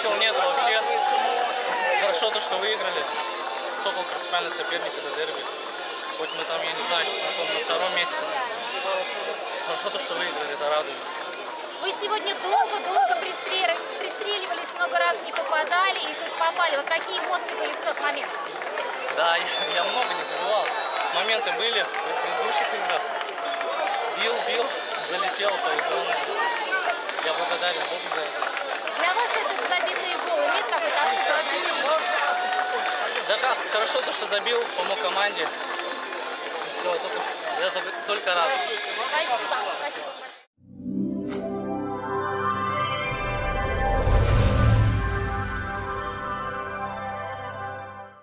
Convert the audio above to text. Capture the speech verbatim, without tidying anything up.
сил нет вообще. Хорошо то, что выиграли. Сокол принципиальный соперник, это дерби. Хоть мы там, я не знаю, сейчас на, том, на втором месте. Хорошо то, что выиграли, это радует. Вы сегодня долго-долго пристреливались, много раз не попадали и тут попали. Вот какие эмоции были в тот момент? Да, я, я много не забывал. Моменты были в предыдущих играх. Бил, бил, залетел, повезло. Я благодарен Богу за это. Для вас этот забитый гол имеет какое-то особое значение? Да как, хорошо то, что забил, помог команде. Все, только, я только, только рад. Спасибо. Спасибо.